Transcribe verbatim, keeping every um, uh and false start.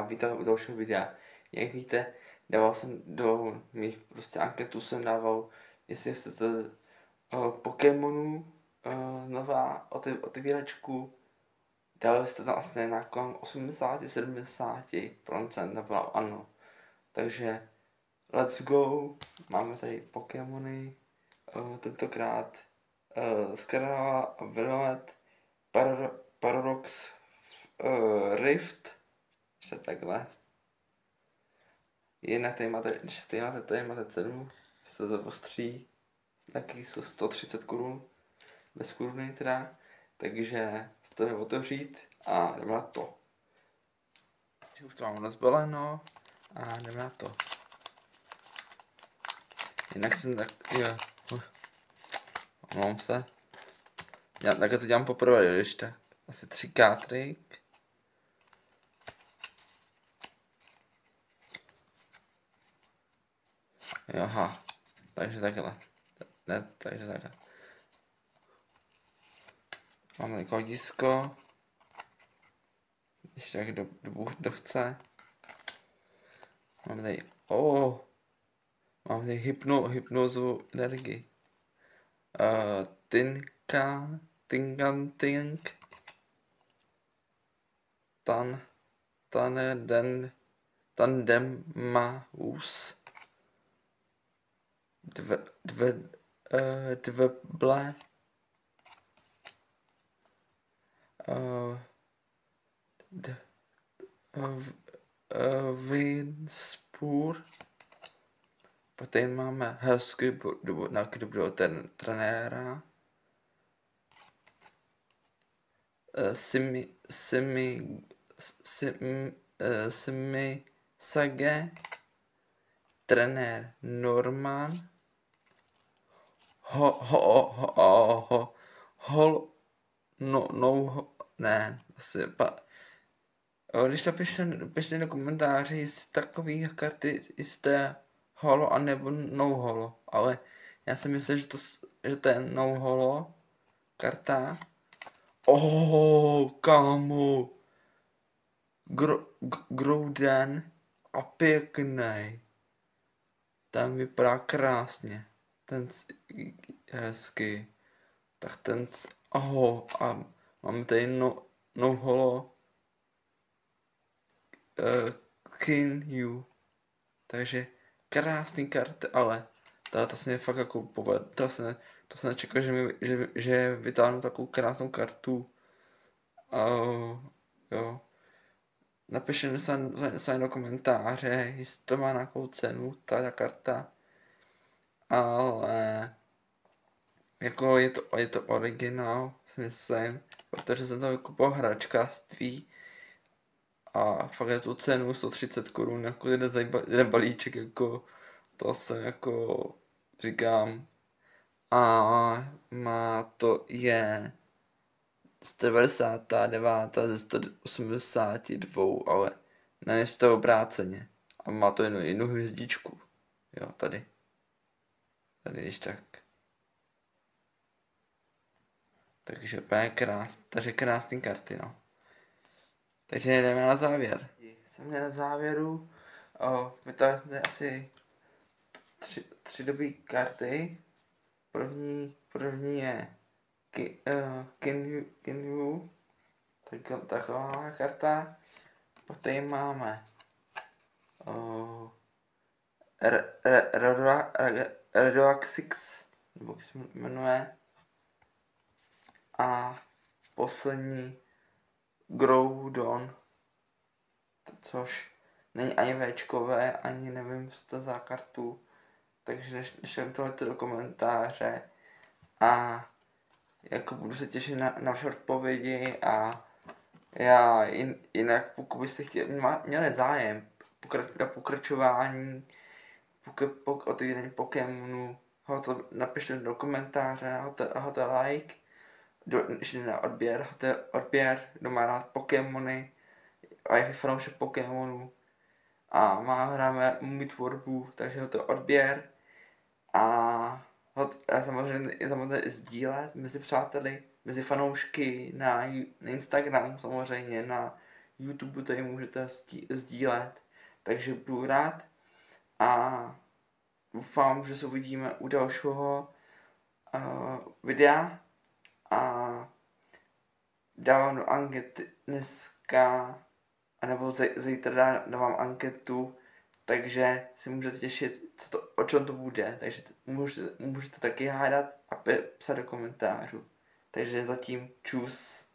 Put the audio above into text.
vítám u dalšího videa. Jak víte, dával jsem do mých prostě anketu jsem dával, jestli chcete uh, Pokémonů uh, nová otevíračku. Dali jste tam asi na kolem osmdesát až sedmdesát procent, nebo ano. Takže let's go, máme tady Pokémony, uh, tentokrát uh, Skarava a Violet, Par Paradox, uh, Rift, ještě takhle. Jinak tady máte, když tady máte, tady máte cenu, se to ostří, taky jsou sto třicet korun, bez koruny teda, takže se to jdeme otevřít a jdeme na to. Takže už to mám rozbaleno a jdeme na to. Jinak jsem tak, jo, omlouvám se, já takhle to dělám poprvé, když tak, asi tři kátrik. Aha, takže takhle, ne, takže takhle. Máme tady kodisko, ještě tak do, do, do chce. Máme tady, oh, máme tady hypno, hypnozu energii. Uh, tinka, tinkantink, tan, tan, den, tandemaus, dve, dve, uh, dveble, uh, d, uh, uh, Vinspur. Poté máme Husky, na kdy budou ten trenéra. Uh, simi, simi, simi, uh, simi Sage, trenér Norman, ho, ho, ho, ho, ho, hol, no, no, ho, ne, asi, pa, když to pište, pište do komentáři, jestli takový karty jste holo, anebo no holo, ale já si myslím, že to, že to je no holo karta. Oh, kámo, Gro, Groudon a pěknej. Ten vypadá krásně. Ten je hezký. Tak ten, oh, a máme tady no, no holo uh, Kinju. Takže krásný karty, ale to, to se mě fakt jako povedl. To se, to se nečekal, že, mi, že, že vytáhnu takovou krásnou kartu. Uh, jo. Napište mi se do komentáře, jestli to má nějakou cenu, ta karta. Ale jako je to, je to originál, si myslím, protože jsem to vykupoval hračkářství a fakt je tu cenu sto třicet korun, jako jeden balíček, jako to jsem jako říkám. A má to je sto devadesát devět ze sto osmdesát dva, ale ne z toho obráceně. A má to jenom jednu hvězdičku. Jo, tady. Tady když tak. Takže úplně krás, takže krásný karty, no. Takže jdeme na závěr. Jsem na závěru. Vytáhli jsme asi tři, tři dobrý karty. První, první je Ki, uh, Kinju, Kinju, tak, taková karta. Poté máme uh, Redoaxix, nebo jak se jmenuje. A poslední Groudon, což není ani Včkové, ani nevím, co to za kartu. Takže nešel tohleto do komentáře a jako budu se těšit na, na vaše odpovědi a já jin, jinak pokud byste chtěli, měli zájem pokra, na pokračování pok, pok, otevírání Pokémonů, hoďte, napište do komentáře, hoďte, hoďte like, do, ještě na odběr, hoďte odběr, kdo má rád Pokémony a je fanoušek Pokémonů a má hráme můj tvorbu, takže hoďte odběr a a samozřejmě, samozřejmě sdílet mezi přáteli, mezi fanoušky na, na Instagramu samozřejmě, na YouTube tady můžete sdílet. Takže budu rád a doufám, že se uvidíme u dalšího uh, videa a dávám do ankety dneska, anebo zítra dávám anketu, takže si můžete těšit, co to, o čem to bude, takže můžete, můžete taky hádat a psat do komentářů. Takže zatím čus.